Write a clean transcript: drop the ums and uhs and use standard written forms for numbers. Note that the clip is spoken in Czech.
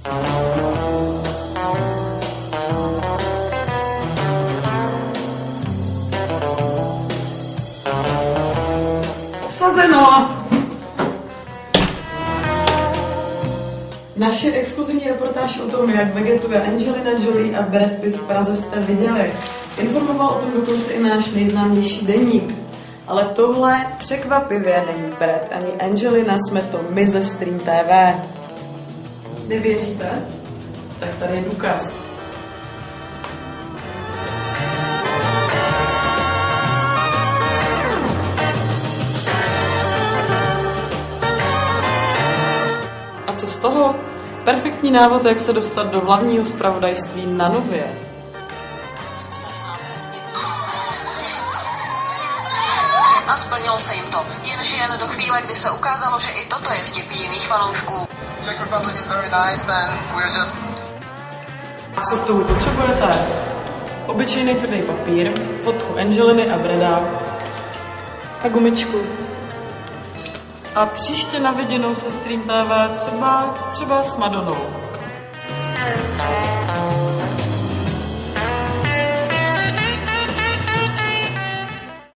Obsazeno! Naše exkluzivní reportáž o tom, jak vegetuje Angelina Jolie a Brad Pitt v Praze, jste viděli. Informoval o tom dokonce i náš nejznámější deník. Ale tohle překvapivě není Brad ani Angelina, jsme to my ze Stream TV. Nevěříte? Tak tady je důkaz. A co z toho? Perfektní návod, jak se dostat do hlavního zpravodajství na Nově. A splnilo se jim to. Jenže jen do chvíle, kdy se ukázalo, že i toto je vtip jiných fanoušků. A co k tomu potřebujete? Obyčejný tvrdý papír, fotku Angeliny a Brada a gumičku. A příště na viděnou se Stream TV třeba s Madonou.